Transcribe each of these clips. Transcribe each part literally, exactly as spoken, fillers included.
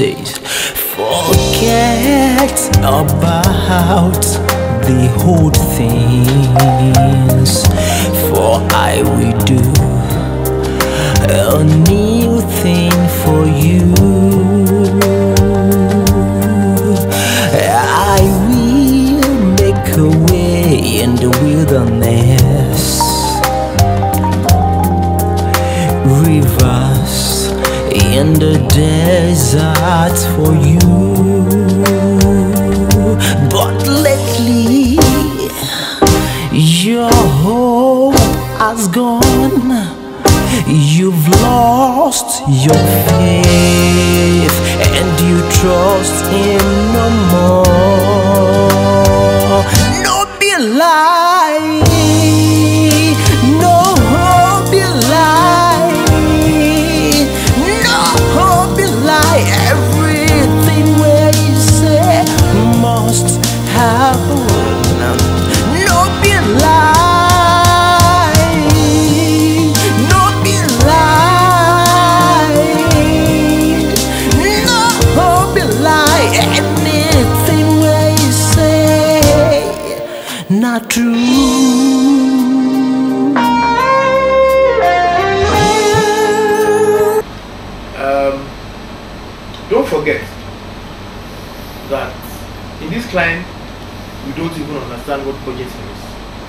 says, forget about the old things, for I will do a new thing for you. I will make a way in the wilderness, rivers in the desert for you. But lately your hope has gone, you've lost your faith, and you trust him no more. No be lie, no be lie, no be lie. Everything where you say must happen. No be lie, no be lie, no be lie. Anything where you say not true. Um, don't forget that in this client we don't even understand what budgeting is.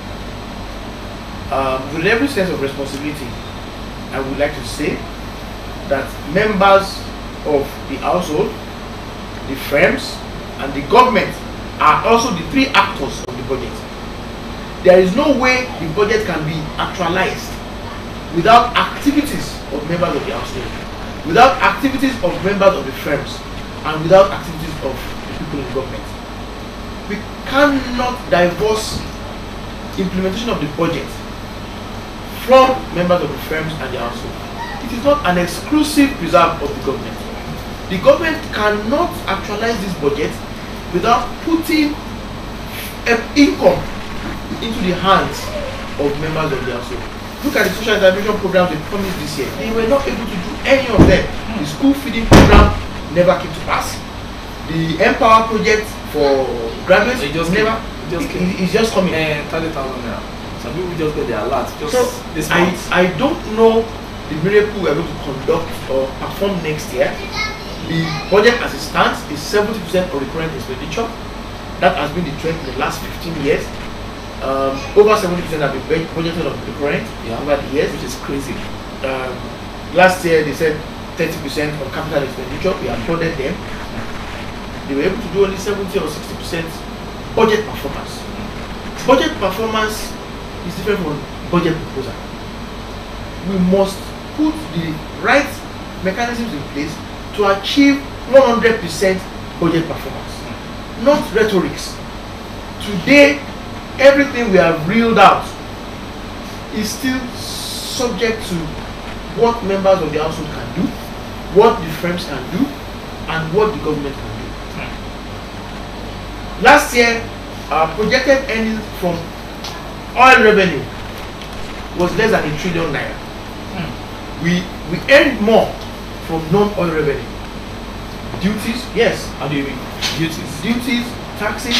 Um, with every sense of responsibility, I would like to say that members of the household, the firms, and the government are also the three actors of the budget. There is no way the budget can be actualized without activities of members of the household, without activities of members of the firms, and without activities of the people in government. We cannot divorce implementation of the budget from members of the firms and the household. It is not an exclusive preserve of the government. The government cannot actualize this budget without putting income into the hands of members of the household. Look at the social intervention programs they promised this year. They were not able to do any of them. The school feeding program never came to pass. The Empower project for graduates, so it just never. It just it, it, it's just coming. Uh, thirty thousand naira. Some people just get their alert. Just so this I, month. I don't know the miracle we are going to conduct or perform next year. The budget as it stands is seventy percent of recurrent expenditure. That has been the trend in the last fifteen years. Um, over seventy percent have been budgeted of recurrent yeah. over the years, which is crazy. Um, last year they said thirty percent of capital expenditure. We applauded them. They were able to do only seventy or sixty percent budget performance. Budget performance is different from budget proposal. We must put the right mechanisms in place to achieve one hundred percent budget performance, not rhetorics. Today, everything we have reeled out is still subject to what members of the household can do, what the firms can do, and what the government can do. Last year, our projected earnings from oil revenue was less than a trillion naira. Mm. We we earned more from non-oil revenue. Duties, yes. How do you mean? Duties. Duties, taxes,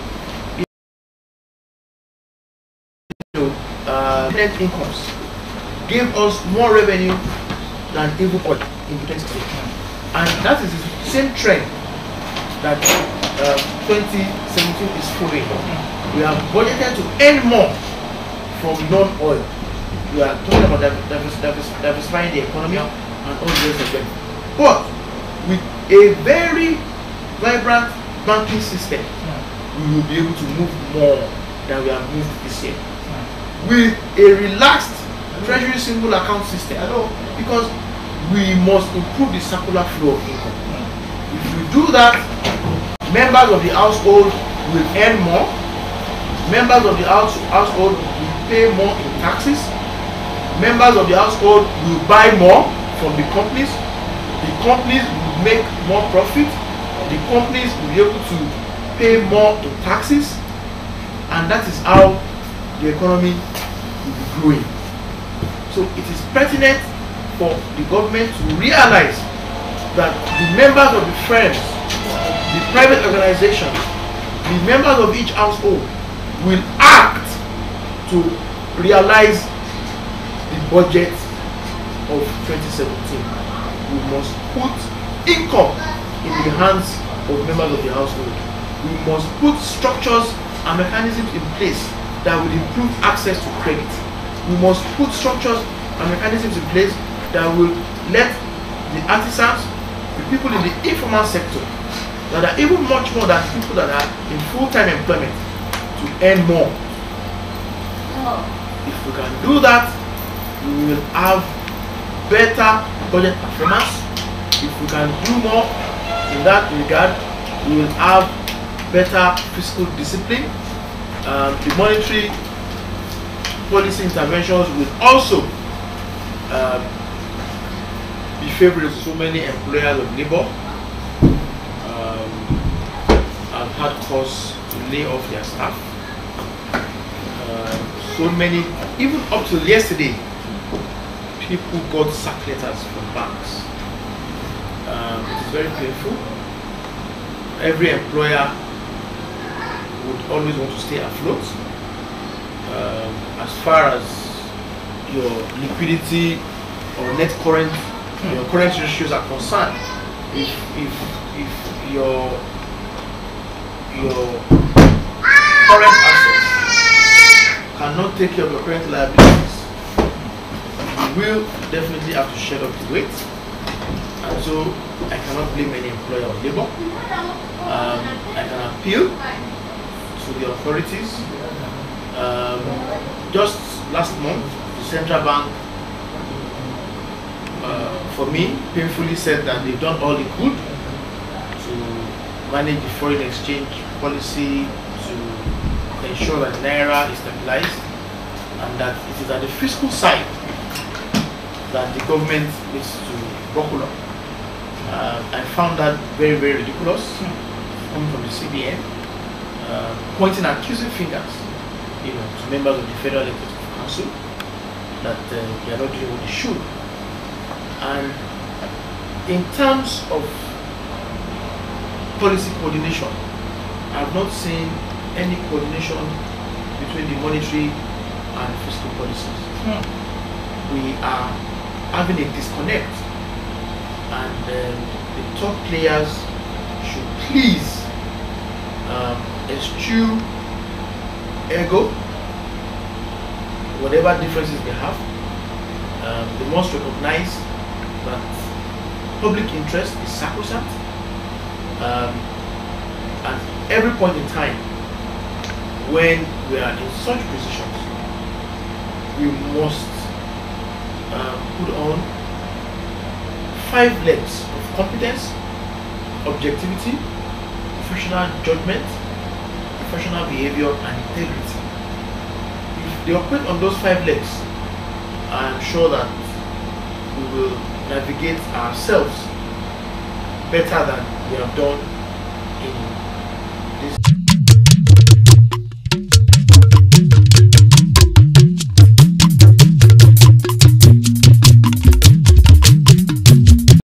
you know, uh, net incomes gave us more revenue than even oil in twenty seventeen. And that is the same trend that uh, twenty seventeen is following. We have budgeted to earn more from non-oil. We are talking about divers, divers, diversifying the economy and all the rest of them. But with a very vibrant banking system, we will be able to move more than we have moved this year. With a relaxed treasury single account system, because we must improve the circular flow of income. If we do that, members of the household will earn more, members of the house, household will pay more in taxes, members of the household will buy more from the companies, the companies will make more profit, the companies will be able to pay more in taxes, and that is how the economy will be growing. So it is pertinent for the government to realize that the members of the firms, the private organizations, the members of each household will act to realize the budget of twenty seventeen. We must put income in the hands of members of the household. We must put structures and mechanisms in place that will improve access to credit. We must put structures and mechanisms in place that will let the artisans, the people in the informal sector, that are even much more than people that are in full-time employment, to earn more. If we can do that, we will have better budget performance. If we can do more in that regard, we will have better fiscal discipline. Um, the monetary policy interventions will also um, be favorable. So many employers of labor um, have had cause to lay off their staff. Um, so many, even up till yesterday, people got sack letters from banks. Um, it is very painful. Every employer would always want to stay afloat. Um, as far as your liquidity or net current, mm. your current ratios are concerned, if if if your your current assets cannot take care of your current liabilities, you will definitely have to shed up the weight. And so I cannot blame any employer of labor. Um, I can appeal to the authorities. Um, just last month, the central bank, uh, for me, painfully said that they've done all they could to manage the foreign exchange policy, to ensure that Naira is stabilized, and that it is at the fiscal side that the government needs to buckle up. Uh, I found that very, very ridiculous, coming from the C B N, uh, pointing accusing fingers, you know, to members of the Federal Executive Council that uh, they are not doing what they should. And in terms of policy coordination, I have not seen any coordination between the monetary and fiscal policies. Hmm. We are having a disconnect, and um, the top players should please um, eschew ego, whatever differences they have. Um, they must recognize that public interest is sacrosanct, um, at every point in time when we are in such positions, we must uh, put on five legs of competence, objectivity, professional judgment, professional behavior, and integrity. If they operate on those five legs, I am sure that we will navigate ourselves better than we have done in